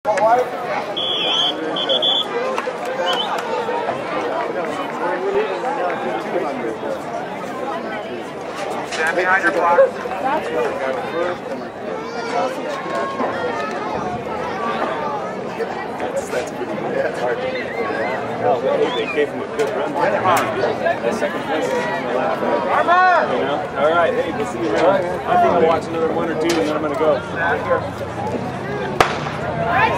Stand behind your block. That's pretty good. That's hard to do. Hell, they gave him a good run. That second place is in the lap. You know? All right, hey, we'll see you around. I think I'll watch another one or two and then I'm going to go.